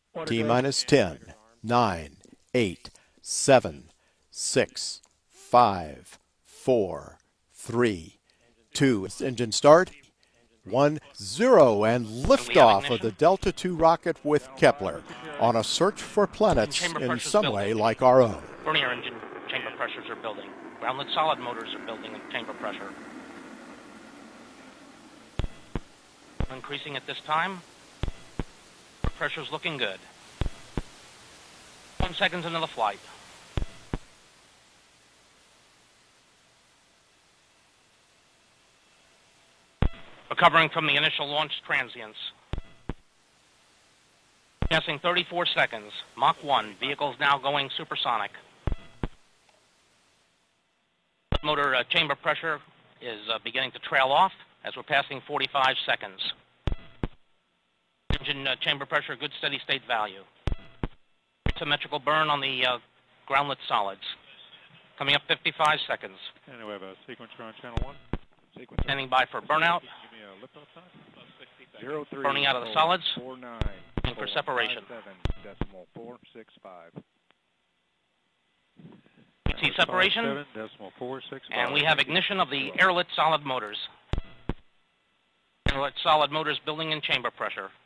T minus 10, 9, 8, 7, 6, 5, 4, 3, 2. Engine start. 1, 0, and liftoff of the Delta II rocket with Kepler on a search for planets in some way like our own. Vernier engine chamber pressures are building. Groundlit solid motors are building at chamber pressure. Increasing at this time. Pressure's looking good. 1 second into the flight. Recovering from the initial launch transients. Passing 34 seconds. Mach 1. Vehicle's now going supersonic. Motor chamber pressure is beginning to trail off as we're passing 45 seconds. Engine chamber pressure, good steady state value. Symmetrical burn on the groundlit solids. Coming up 55 seconds. And we have a sequencer on channel 1. Sequencer. Standing by for burnout. Give me a liftoff time. 03. Burning out of the solids. 49. And for separation. 7.465. We see separation. 7.465. And we have ignition of the airlit solid motors. Airlit solid motors building in chamber pressure.